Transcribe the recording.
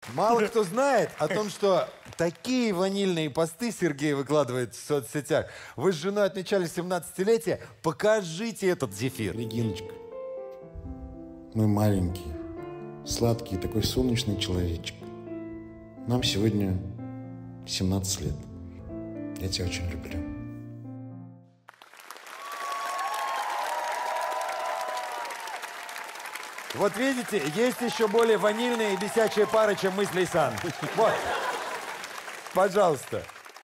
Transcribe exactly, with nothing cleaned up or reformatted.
Мало кто знает о том, что такие ванильные посты Сергей выкладывает в соцсетях. Вы с женой отмечали семнадцатилетие. Покажите этот зефир. Региночка, мой маленький, сладкий, такой солнечный человечек. Нам сегодня семнадцать лет. Я тебя очень люблю. Вот видите, есть еще более ванильные и бесячие пары, чем мы с Лейсан. Вот. Пожалуйста.